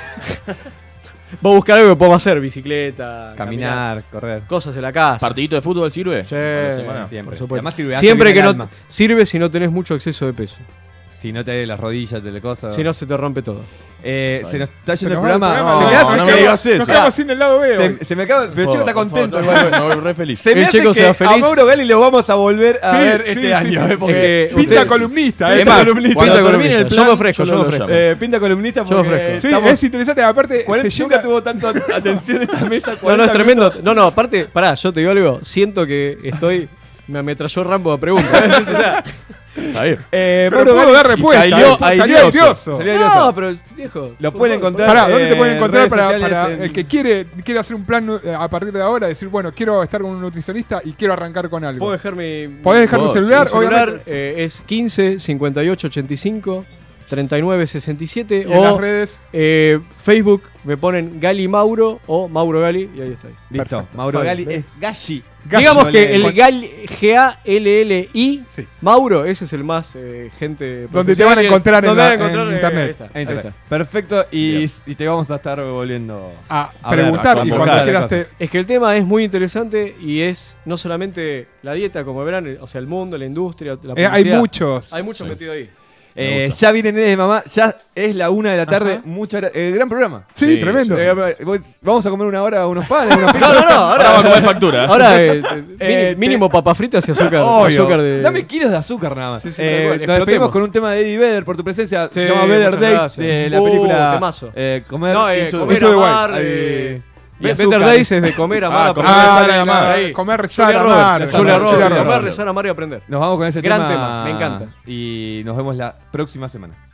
Voy a buscar algo que podamos hacer, bicicleta, Caminar, correr. cosas de la casa. ¿Partidito de fútbol sirve? Sí, A la semana. Siempre. por supuesto. Además sirve, hace Siempre bien que al no alma. sirve si no tenés mucho exceso de peso. Si no te de las rodillas, te le cosas. Si no se te rompe todo. Eh, Está se bien. nos está Se yendo nos el va el programa. programa, Oh, se queda- no se me queda- digas eso. Nos quedamos sin el lado B hoy. se, se me acaba. Pero Chico está Por contento. favor, igual. me voy re feliz. Se me El hace Chico que se va a feliz. Mauro Gali lo vamos a volver a Sí, ver sí, este sí, año. sí. eh, porque- Es que Pinta usted- columnista, Es eh. más, columnista. cuando Cuando termine el termine el plan, yo me plan, ofrezco, yo yo me lo ofrezco. llamo. Eh, pinta columnista Yo porque ofrezco. Sí, estamos- es interesante. Aparte, cuarenta se nunca llega... tuvo tanto atención esta mesa. No, no, cuarenta es tremendo. minutos. No, no, aparte, pará, yo te digo algo. Siento que estoy. Me ametralló Rambo de preguntas. O sea, Está bien. Eh, Pero Mauro puedo Gali- dar respuesta. salió eh, airoso. Salió airoso. Salió airoso. no, pero viejo. Lo por pueden favor, encontrar. Pará, ¿dónde te Eh, pueden encontrar redes para, sociales para en- el que quiere, quiere hacer un plan eh, a partir de ahora? Decir, bueno, quiero estar con un nutricionista y quiero arrancar con algo. Puedo dejar mi. Podés dejar tu Vos, celular, Mi celular obviamente. eh, es quince cincuenta y ocho ochenta y cinco treinta y nueve sesenta y siete. Y en las O redes. eh, Facebook me ponen Gali Mauro o Mauro Gali y ahí estoy. Listo. Perfecto. Mauro Está Gali bien. es Galli. Galli. Digamos que Con- el Gal G A L L I Sí. Mauro, ese es el más eh, gente. Donde te van a profesional, encontrar en donde la- van a encontrar, en eh, internet. ahí está, Ahí ahí está. está. Perfecto. Y, Bien. y te vamos a estar volviendo. A, A ver, preguntar a y convocar cuando quieras cosas. te. Es que el tema es muy interesante y es no solamente la dieta, como verán, o sea, el mundo, la industria, la eh, hay publicidad. muchos. Hay mucho Sí. metido ahí. Eh, gusta. ya vienen Nenes de Mamá. Ya es la una de la tarde. Ajá. Muchas gra- eh, gran programa. Sí, Sí, tremendo. Eh, vos- vamos a comer una hora unos panes. Unos No, no, no, Ahora va a ahora, comer factura. ahora eh, mini- Eh, mínimo papas fritas y azúcar, Obvio. azúcar de... Dame kilos de azúcar nada más. Sí, sí, Eh, tal cual, nos despedimos explotemos. con un tema de Eddie Vedder por tu presencia. Sí, Se llama Vedder muchas Days gracias. de la Uh, película temazo. eh, Comer. No, eh, Into the comer, Into the Wild. amar, Eh, eh, y Better azúcar. Days es de comer, amar, Ah, aprender. comer, Ah, rezar, la- amar. la- Ahí. comer, rezar, Julia amar. Roberts, Julia Julia Roberts, Roberts, Julia comer, Roberts. rezar, amar y aprender. Nos vamos con ese Gran tema. tema, me encanta. Y nos vemos la próxima semana.